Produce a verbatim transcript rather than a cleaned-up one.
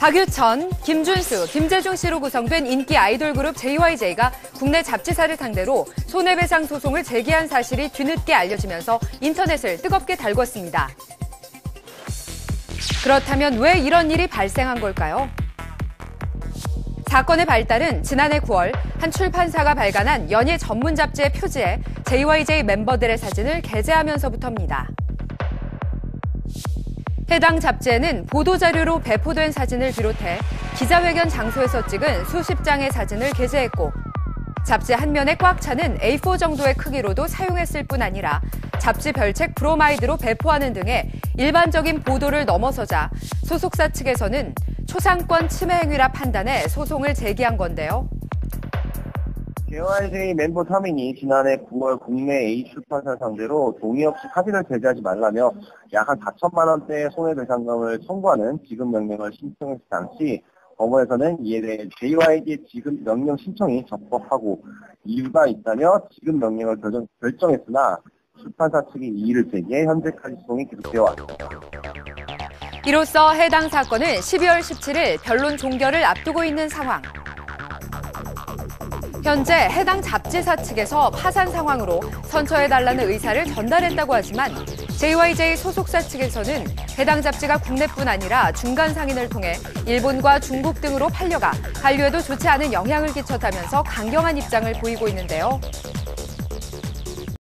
박유천, 김준수, 김재중 씨로 구성된 인기 아이돌 그룹 제이와이제이가 국내 잡지사를 상대로 손해배상 소송을 제기한 사실이 뒤늦게 알려지면서 인터넷을 뜨겁게 달궜습니다. 그렇다면 왜 이런 일이 발생한 걸까요? 사건의 발단은 지난해 구월 한 출판사가 발간한 연예 전문 잡지의 표지에 제이와이제이 멤버들의 사진을 게재하면서부터입니다. 해당 잡지에는 보도자료로 배포된 사진을 비롯해 기자회견 장소에서 찍은 수십 장의 사진을 게재했고 잡지 한 면에 꽉 차는 에이 사 정도의 크기로도 사용했을 뿐 아니라 잡지 별책 브로마이드로 배포하는 등의 일반적인 보도를 넘어서자 소속사 측에서는 초상권 침해 행위라 판단해 소송을 제기한 건데요. 제이와이제이 멤버 삼 인이 지난해 구월 국내 A 출판사 상대로 동의 없이 사진을 게재하지 말라며 약 한 사천만 원대의 손해배상금을 청구하는 지급 명령을 신청했을 당시 법원에서는 이에 대해 제이와이제이 지급 명령 신청이 적법하고 이유가 있다며 지급 명령을 결정, 결정했으나 출판사 측이 이의를 제기해 현재까지 소송이 계속되어 왔습니다. 이로써 해당 사건은 십이월 십칠일 변론 종결을 앞두고 있는 상황. 현재 해당 잡지사 측에서 파산 상황으로 선처해달라는 의사를 전달했다고 하지만 제이와이제이 소속사 측에서는 해당 잡지가 국내뿐 아니라 중간 상인을 통해 일본과 중국 등으로 팔려가 한류에도 좋지 않은 영향을 끼쳤다면서 강경한 입장을 보이고 있는데요.